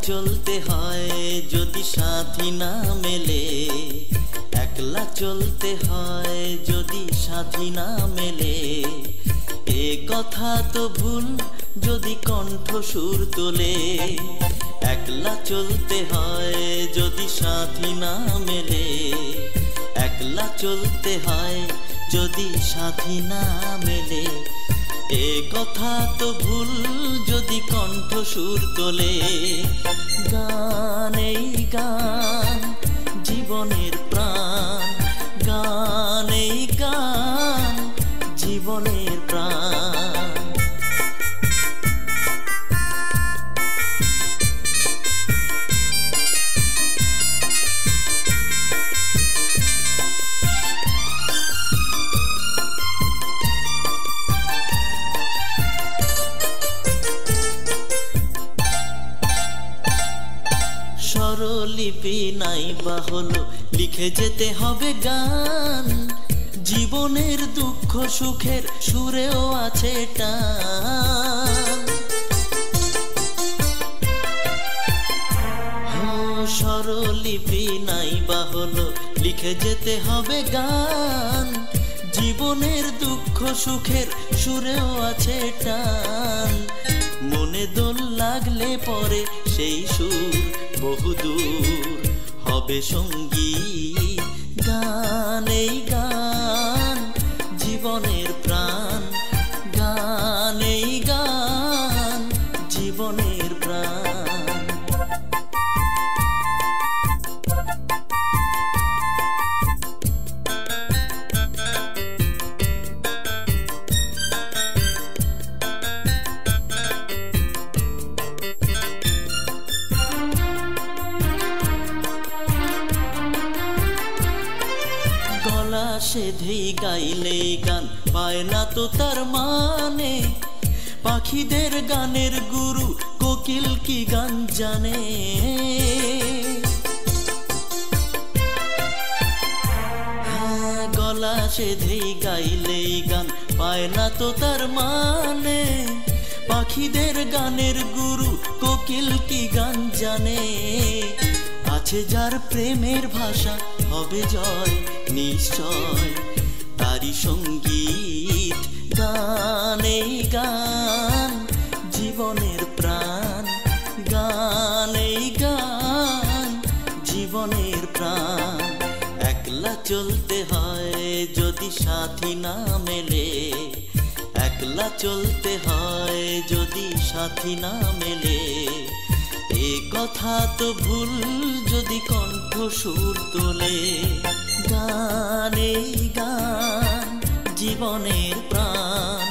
চলতে হয় যদি সাথী না মেলে, একলা চলতে হয় যদি সাথী না মেলে। এ কথা তো ভুল যদি কণ্ঠ সুর তোলে, একলা চলতে হয় যদি সাথী না মেলে, একলা চলতে হয় যদি সাথী না মেলে। এ কথা তো ভুল যদি কণ্ঠ সুর তোলে। গান এই গান জীবনের প্রাণ, গান এই গান জীবনের প্রাণ। স্বরলিপি নাই বা হলো লিখে যেতে হবে গান, জীবনের দুঃখ সুখের সুরেও আছে টান। স্বরলিপি নাই বা হলো লিখে যেতে হবে গান, জীবনের দুঃখ সুখের সুরেও আছে টান। মনে দোল লাগলে পরে সেই সুর বহুদূর হবে সঙ্গীত। গান এই গান জীবনের প্রাণ, গান এই গান জীবনের প্রাণ। সেধেই গাইলেই গান পায় না তো তার মানে, পাখিদের গানের গুরু কোকিল কি গান জানে। গলা সেধেই গাইলেই গান পায় না তো তার মানে, পাখিদের গানের গুরু কোকিল কি গান জানে। আছে যার প্রেমের ভাষা হবে জয় নিশ্চয়, তারি সঙ্গীত। গান এই গান জীবনের প্রাণ, গান এই গান জীবনের প্রাণ। একলা চলতে হয় যদি সাথী না মেলে, একলা চলতে হয় যদি সাথী না মেলে। এ কথা তো ভুল যদি কণ্ঠ সুর তোলে। গান এই গান জীবনের প্রাণ।